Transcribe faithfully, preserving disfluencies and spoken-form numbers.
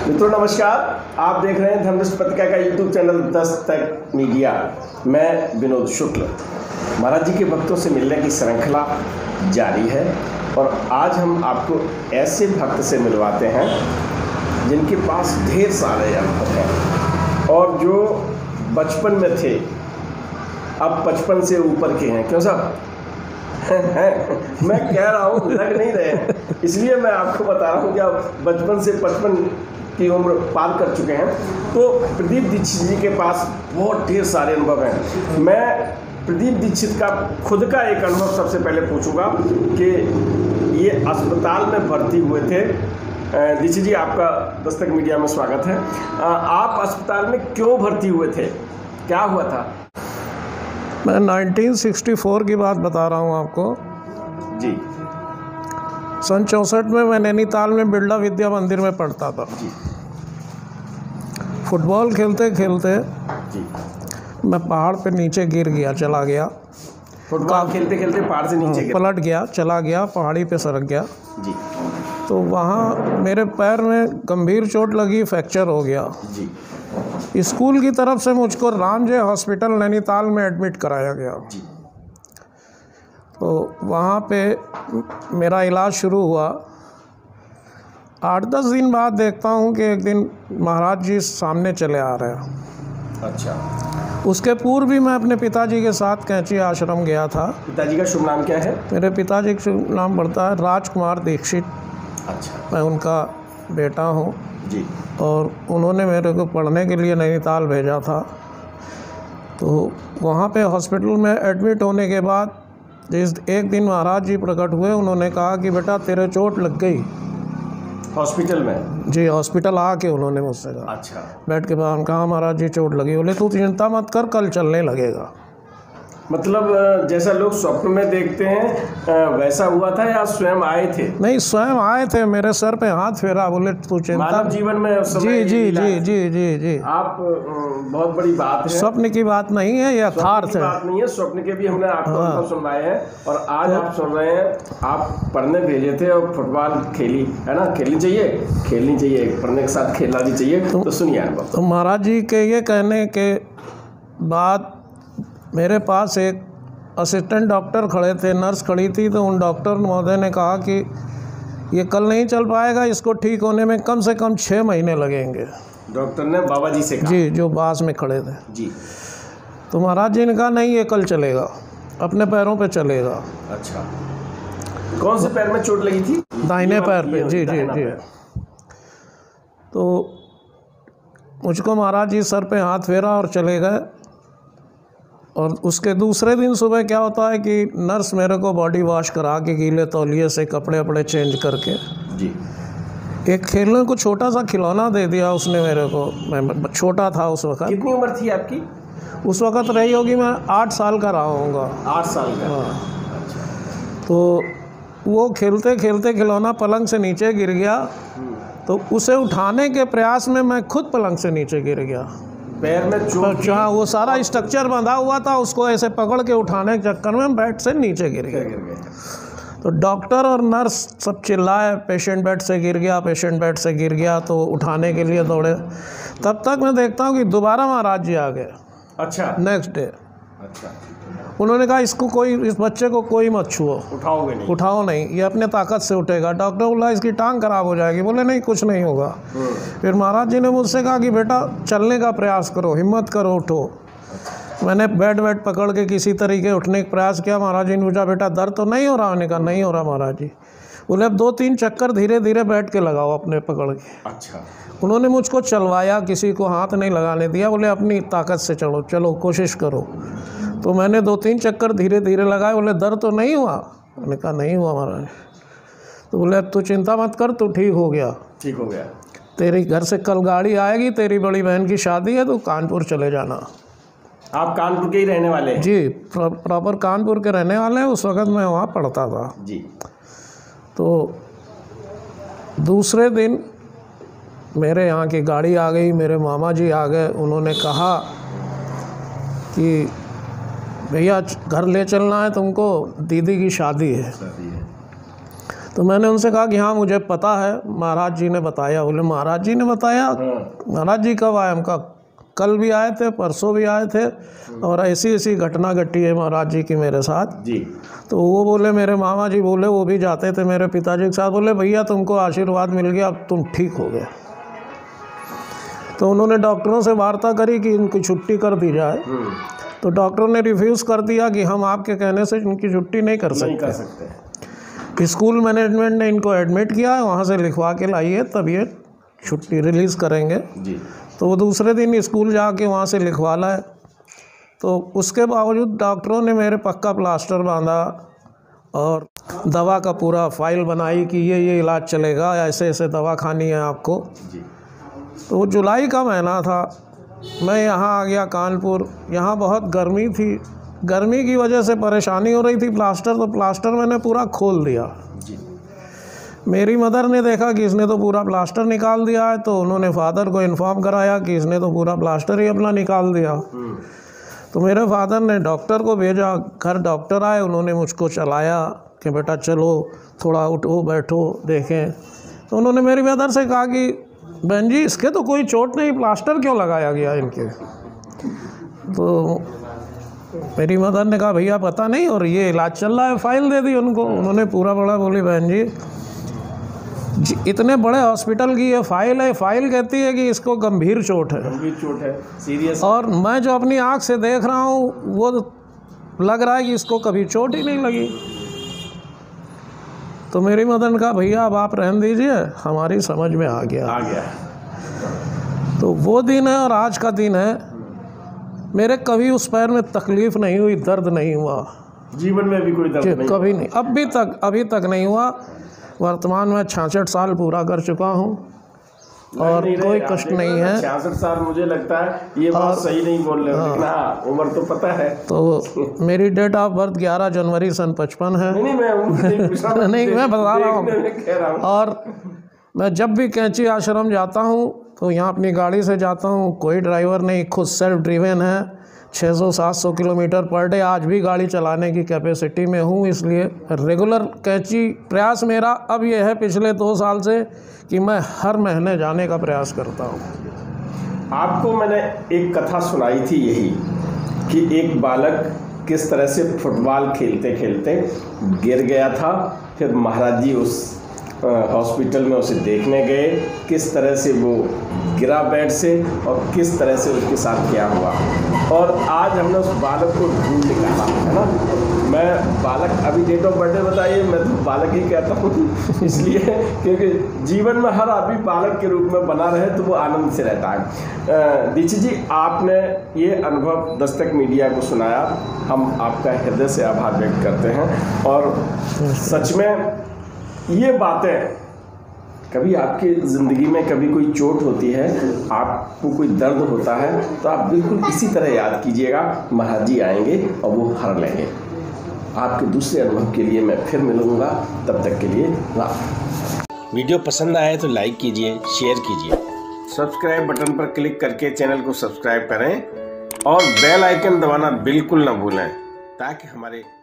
मित्रों नमस्कार, आप देख रहे हैं धर्मदृष्टि पत्रिका का यूट्यूब चैनल दस्तक मीडिया। मैं विनोद शुक्ल। महाराज जी के भक्तों से मिलने की श्रृंखला जारी है और आज हम आपको ऐसे भक्त से मिलवाते हैं जिनके पास ढेर सारे अनुभव हैं और जो बचपन में थे अब पचपन से ऊपर के हैं। क्यों साहब? मैं कह रहा हूँ लग नहीं रहे हैं, इसलिए मैं आपको बता रहा हूँ कि आप बचपन से पचपन की उम्र पार कर चुके हैं। तो प्रदीप दीक्षित जी के पास बहुत ढेर सारे अनुभव हैं। मैं प्रदीप दीक्षित का खुद का एक अनुभव सबसे पहले पूछूंगा कि ये अस्पताल में भर्ती हुए थे। दीक्षित जी, आपका दस्तक मीडिया में स्वागत है। आप अस्पताल में क्यों भर्ती हुए थे, क्या हुआ था? मैं उन्नीस सौ चौंसठ की बात बता रहा हूँ आपको जी। सन चौंसठ में मैं नैनीताल में बिरला विद्या मंदिर में पढ़ता था जी। फुटबॉल खेलते खेलते जी। मैं पहाड़ पे नीचे गिर गया, चला गया। फुटबॉल खेलते खेलते पहाड़ से नीचे गिर पलट गया, चला गया, पहाड़ी पे सरक गया। जी। तो वहाँ मेरे पैर में गंभीर चोट लगी, फ्रैक्चर हो गया। जी। स्कूल की तरफ से मुझको रामजय हॉस्पिटल नैनीताल में एडमिट कराया गया। जी। तो वहाँ पे मेरा इलाज शुरू हुआ। आठ दस दिन बाद देखता हूँ कि एक दिन महाराज जी सामने चले आ रहे हैं। अच्छा। उसके पूर्व भी मैं अपने पिताजी के साथ कैंची आश्रम गया था। पिताजी का शुभ नाम क्या है? मेरे पिताजी का शुभ नाम पड़ता है राजकुमार दीक्षित। अच्छा। मैं उनका बेटा हूँ जी। और उन्होंने मेरे को पढ़ने के लिए नैनीताल भेजा था। तो वहाँ पे हॉस्पिटल में एडमिट होने के बाद जिस एक दिन महाराज जी प्रकट हुए, उन्होंने कहा कि बेटा तेरे चोट लग गई। हॉस्पिटल में? जी, हॉस्पिटल आके उन्होंने मुझसे कहा। अच्छा। बैठ के बाद कहा महाराज जी चोट लगी। बोले तू चिंता मत कर, कल चलने लगेगा। मतलब जैसा लोग स्वप्न में देखते हैं वैसा हुआ था या स्वयं आए थे? नहीं, स्वयं आए थे, मेरे सर पे हाथ फेरा। बोले तू चिंता। मानव जीवन में उस समय जी जी जी जी जी जी आप बहुत बड़ी बात है। स्वप्न की बात नहीं है, यह यथार्थ है। बात नहीं है, स्वप्न के भी हमने आपको हाँ। सुनवाए हैं और आज तो, आप सुन रहे हैं। आप पढ़ने भेजे थे और फुटबॉल खेली है ना? खेलनी चाहिए, खेलनी चाहिए, पढ़ने के साथ खेलना भी चाहिए। तो, तो सुनिए अनुभव। तो महाराज जी के ये कहने के बाद मेरे पास एक असिस्टेंट डॉक्टर खड़े थे, नर्स खड़ी थी। तो उन डॉक्टर महोदय ने कहा कि ये कल नहीं चल पाएगा, इसको ठीक होने में कम से कम छः महीने लगेंगे। डॉक्टर ने बाबा जी से कहा? जी, जो पास में खड़े थे जी। तो महाराज जी ने कहा नहीं, ये कल चलेगा, अपने पैरों पे चलेगा। अच्छा। कौन से पैर में चोट लगी थी? दाहिने पैर पे। जी जी जी। तो मुझको महाराज जी सर पे हाथ फेरा और चले गए। और उसके दूसरे दिन सुबह क्या होता है कि नर्स मेरे को बॉडी वॉश करा के गीले तौलिए से कपड़े वपड़े चेंज करके जी एक खेलने को छोटा सा खिलौना दे दिया उसने मेरे को। मैं छोटा था उस वक्त। कितनी उम्र थी आपकी उस वक्त? रही होगी, मैं आठ साल का रहा होऊंगा। आठ साल का? हाँ। अच्छा। तो वो खेलते खेलते खिलौना पलंग से नीचे गिर गया। तो उसे उठाने के प्रयास में मैं खुद पलंग से नीचे गिर गया। पैर में चोट? हाँ, वो सारा स्ट्रक्चर बंधा हुआ था, उसको ऐसे पकड़ के उठाने के चक्कर में बेड से नीचे गिर गया। तो डॉक्टर और नर्स सब चिल्लाए, पेशेंट बेड से गिर गया, पेशेंट बेड से गिर गया। तो उठाने के लिए दौड़े। तब तक मैं देखता हूँ कि दोबारा महाराज जी आ गए। अच्छा। Next day. अच्छा। उन्होंने कहा इसको कोई, इस बच्चे को कोई मत छुओ। उठाओगे नहीं? उठाओ नहीं, ये अपने ताकत से उठेगा। डॉक्टर बोला इसकी टांग खराब हो जाएगी। बोले नहीं, कुछ नहीं होगा। फिर महाराज जी ने मुझसे कहा कि बेटा चलने का प्रयास करो, हिम्मत करो, उठो। मैंने बेड वेड पकड़ के किसी तरीके उठने का प्रयास किया। महाराज जी ने पूछा बेटा दर्द तो नहीं हो रहा? मैंने कहा नहीं हो रहा महाराज जी। बोले अब दो तीन चक्कर धीरे धीरे बैठ के लगाओ अपने पकड़ के। अच्छा। उन्होंने मुझको चलवाया, किसी को हाथ नहीं लगाने दिया। बोले अपनी ताकत से चलो, चलो कोशिश करो। तो मैंने दो तीन चक्कर धीरे धीरे लगाए। बोले दर्द तो नहीं हुआ? मैंने कहा नहीं हुआ महाराज। तो बोले अब तू चिंता मत कर, तू ठीक हो गया। ठीक हो गया। तेरी घर से कल गाड़ी आएगी, तेरी बड़ी बहन की शादी है, तो कानपुर चले जाना। आप कानपुर के ही रहने वाले हैं? जी, प्रॉपर कानपुर के रहने वाले हैं। उस वक्त मैं वहाँ पढ़ता था। जी। तो दूसरे दिन मेरे यहाँ की गाड़ी आ गई, मेरे मामा जी आ गए। उन्होंने कहा कि भैया घर ले चलना है तुमको, दीदी की शादी है। तो मैंने उनसे कहा कि हाँ मुझे पता है, महाराज जी ने बताया। बोले महाराज जी ने बताया? महाराज जी कब आए? हम कहा कल भी आए थे, परसों भी आए थे, और ऐसी ऐसी घटना घटी है महाराज जी की मेरे साथ जी। तो वो बोले, मेरे मामा जी बोले, वो भी जाते थे मेरे पिताजी के साथ, बोले भैया तुमको आशीर्वाद मिल गया, अब तुम ठीक हो गए। तो उन्होंने डॉक्टरों से वार्ता करी कि इनकी छुट्टी कर दी जाए, तो डॉक्टरों ने रिफ्यूज़ कर दिया कि हम आपके कहने से इनकी छुट्टी नहीं कर सकते, नहीं कर सकते। स्कूल मैनेजमेंट ने इनको एडमिट किया, वहाँ से लिखवा के लाइए तब ये छुट्टी रिलीज़ करेंगे जी। तो वो दूसरे दिन स्कूल जाके वहाँ से लिखवा लाए। तो उसके बावजूद डॉक्टरों ने मेरे पक्का प्लास्टर बांधा और दवा का पूरा फाइल बनाई कि ये ये इलाज चलेगा, ऐसे ऐसे दवा खानी है आपको जी। तो वो जुलाई का महीना था, मैं यहाँ आ गया कानपुर। यहाँ बहुत गर्मी थी, गर्मी की वजह से परेशानी हो रही थी। प्लास्टर तो प्लास्टर मैंने पूरा खोल दिया जी। मेरी मदर ने देखा कि इसने तो पूरा प्लास्टर निकाल दिया है, तो उन्होंने फादर को इन्फॉर्म कराया कि इसने तो पूरा प्लास्टर ही अपना निकाल दिया। तो मेरे फादर ने डॉक्टर को भेजा, घर डॉक्टर आए, उन्होंने मुझको चलाया कि बेटा चलो थोड़ा उठो बैठो देखें। तो उन्होंने मेरी मदर से कहा कि बहन जी इसके तो कोई चोट नहीं, प्लास्टर क्यों लगाया गया इनके? तो मेरी मदर ने कहा भैया पता नहीं, और ये इलाज चल रहा है, फाइल दे दी उनको। उन्होंने पूरा बड़ा बोली बहन जी, जी इतने बड़े हॉस्पिटल की ये फाइल है, फाइल कहती है कि इसको गंभीर चोट है, गंभीर चोट है, सीरियस। और मैं जो अपनी आँख से देख रहा हूँ वो लग रहा है कि इसको कभी चोट ही नहीं लगी। तो मेरी मदर ने कहा भैया अब आप रहने दीजिए, हमारी समझ में आ गया आ गया। तो वो दिन है और आज का दिन है, मेरे कभी उस पैर में तकलीफ़ नहीं हुई, दर्द नहीं हुआ, जीवन में भी कोई दर्द नहीं? कभी नहीं, अभी तक अभी तक नहीं हुआ। वर्तमान में छियासठ साल पूरा कर चुका हूँ और कोई कष्ट नहीं है। छियासठ साल मुझे लगता है ये बात सही नहीं बोल रहे हो, लेकिन हाँ उम्र तो पता है। तो मेरी डेट ऑफ बर्थ ग्यारह जनवरी सन पचपन है। नहीं नहीं मैं नहीं, नहीं मैं बता रहा हूँ। और मैं जब भी कैंची आश्रम जाता हूँ तो यहाँ अपनी गाड़ी से जाता हूँ, कोई ड्राइवर नहीं, खुद सेल्फ ड्रिवन है, छह सौ सात सौ किलोमीटर पर डे आज भी गाड़ी चलाने की कैपेसिटी में हूँ। इसलिए रेगुलर कैंची प्रयास मेरा अब ये है पिछले दो साल से कि मैं हर महीने जाने का प्रयास करता हूँ। आपको मैंने एक कथा सुनाई थी यही कि एक बालक किस तरह से फुटबॉल खेलते खेलते गिर गया था, फिर महाराज जी उस हॉस्पिटल में उसे देखने गए, किस तरह से वो गिरा बेड से और किस तरह से उसके साथ क्या हुआ, और आज हमने उस बालक को ढूंढ निकाला है ना। मैं बालक, अभी डेट ऑफ बर्थडे बताइए, मैं तो बालक ही कहता हूँ इसलिए क्योंकि जीवन में हर आदमी बालक के रूप में बना रहे तो वो आनंद से रहता है। दीक्षित जी, आपने ये अनुभव दस्तक मीडिया को सुनाया, हम आपका हृदय से आभार व्यक्त करते हैं। और सच में ये बातें, कभी आपकी ज़िंदगी में कभी कोई चोट होती है, आपको कोई दर्द होता है, तो आप बिल्कुल इसी तरह याद कीजिएगा, महाराज जी आएंगे और वो हर लेंगे। आपके दूसरे अनुभव के लिए मैं फिर मिलूँगा, तब तक के लिए वाह। वीडियो पसंद आए तो लाइक कीजिए, शेयर कीजिए, सब्सक्राइब बटन पर क्लिक करके चैनल को सब्सक्राइब करें और बेल आइकन दबाना बिल्कुल ना भूलें, ताकि हमारे